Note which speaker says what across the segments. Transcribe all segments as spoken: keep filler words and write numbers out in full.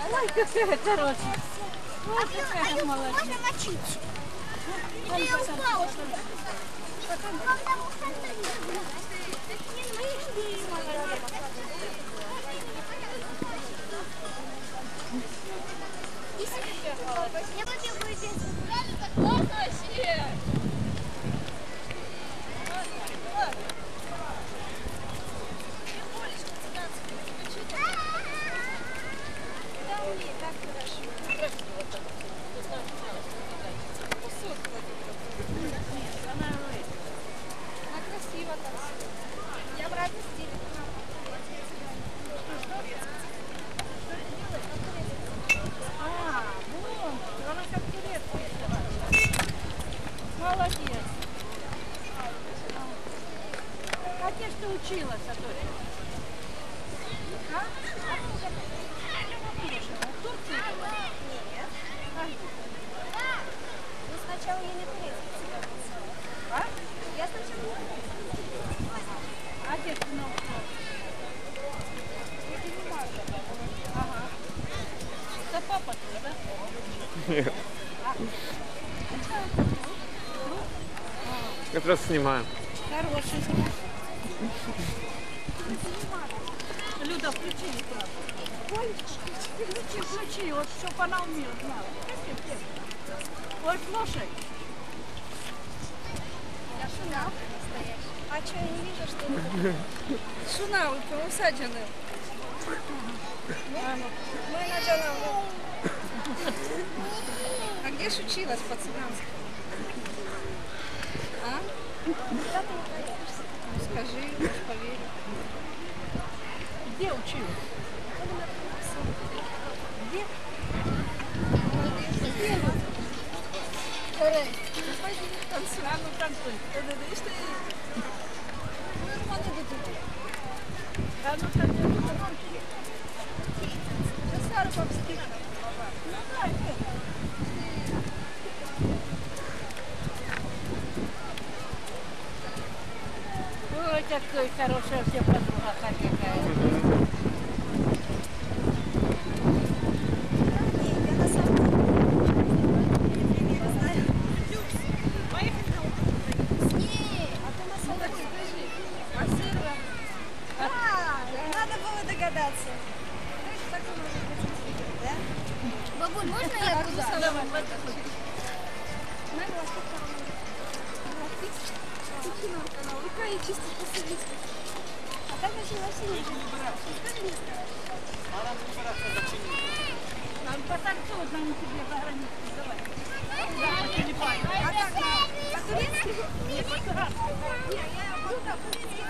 Speaker 1: Ой, какая хорошая. Ой, какая молодец.
Speaker 2: Можно мочить.
Speaker 1: Ой,
Speaker 2: Я упала.
Speaker 1: Молодец. А где ж ты училась, Атося? А? В Турции?
Speaker 2: Нет. Ну сначала я не турецкий написала.
Speaker 1: А?
Speaker 2: Я сначала не турецкий.
Speaker 1: А где ж ты научилась? Ага. Это папа твой, да?
Speaker 3: Нет.
Speaker 1: А?
Speaker 3: Я просто снимаю.
Speaker 1: Хороший. Люда, включи экран. Включи, включи, вот чтоб она умела, знала. Ой, слушай.
Speaker 2: Я шунал настоящий. А что, я не вижу, что это?
Speaker 4: Шунал, усаджены. Мы начала. А где ж училась по-цыгански? А?
Speaker 2: Куда ты не поедешься?
Speaker 4: Ну, скажи, может, поверю.
Speaker 1: Где училась? Где?
Speaker 4: Танцуй.
Speaker 1: А ну танцуй. А ну танцуй. Ну дай ты. Ой, какой хорошая все подруга какая.
Speaker 2: Я на самом деле не знаю. С ней. А ты на самом деле. А, надо было догадаться. Да? Бабуль, можно я туда?
Speaker 1: Давай,
Speaker 2: Рука и чисто посадить. А так очень вообще не
Speaker 1: нам потанцуй, нам тебе за границу, давай. Да, телефон.
Speaker 2: А так, по-турецки?
Speaker 1: Нет, по-турецки.
Speaker 2: Нет, я буду по-турецки.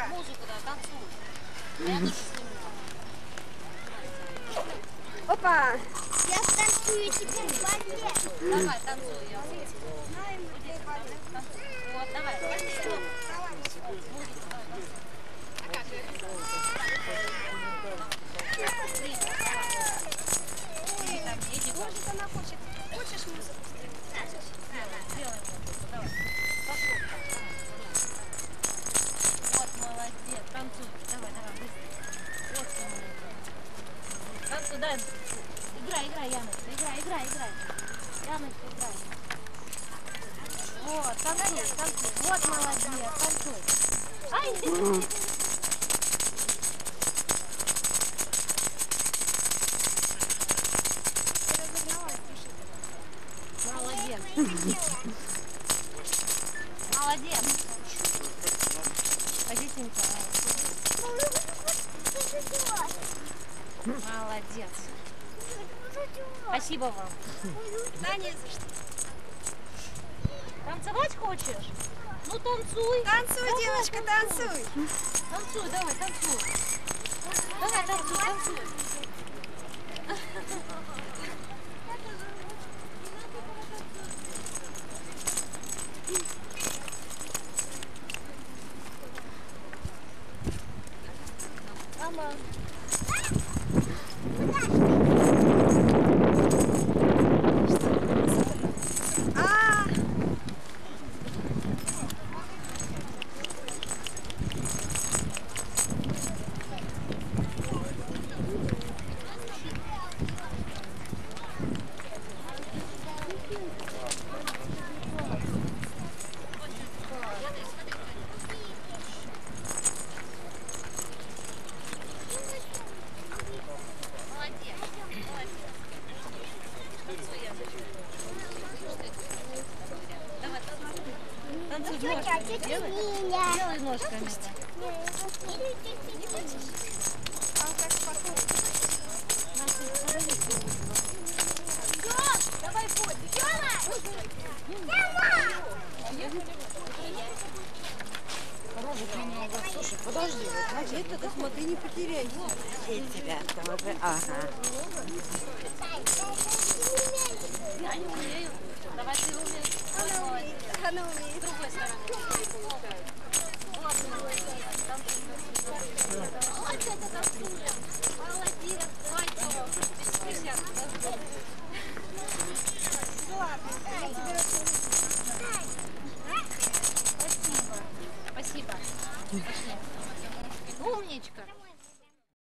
Speaker 2: Девочка.
Speaker 1: Музыку, да, танцуй. А я тоже сниму.
Speaker 2: Опа.
Speaker 5: Я станцую теперь в балет.
Speaker 1: Давай, танцуй. Я вот давай.
Speaker 2: Может, она хочет. Хочешь музыку?
Speaker 1: Сделай музыку, давай. Пошел. Вот, молодец. Танцуй. Давай, давай, быстро. Вот ты молодец. Танцуй, дай. Играй, играй, Яночка. Играй, играй, играй. Яночка, играй. Вот, танцуй, танцуй. Вот, молодец. Танцуй. Ай! Молодец. Молодец. Пойдите, Николай. Молодец. Спасибо вам.
Speaker 2: Да, не за что.
Speaker 1: Танцевать хочешь? Ну танцуй.
Speaker 2: Танцуй,
Speaker 1: Давай,
Speaker 2: девочка, танцуй.
Speaker 1: Танцуй, давай, танцуй. Давай, танцуй, танцуй. Мама.
Speaker 2: А,
Speaker 1: Танцуй ножками. Делай. Делай ножками.
Speaker 5: Давай, Поль,
Speaker 4: Слушай, подожди, вот это, да смотри, не потеряйся.
Speaker 6: И тебя тоже, ага.
Speaker 1: Я не умею. Давай ты умеешь. Ой, молодец.
Speaker 2: она умеет.
Speaker 1: С другой стороны.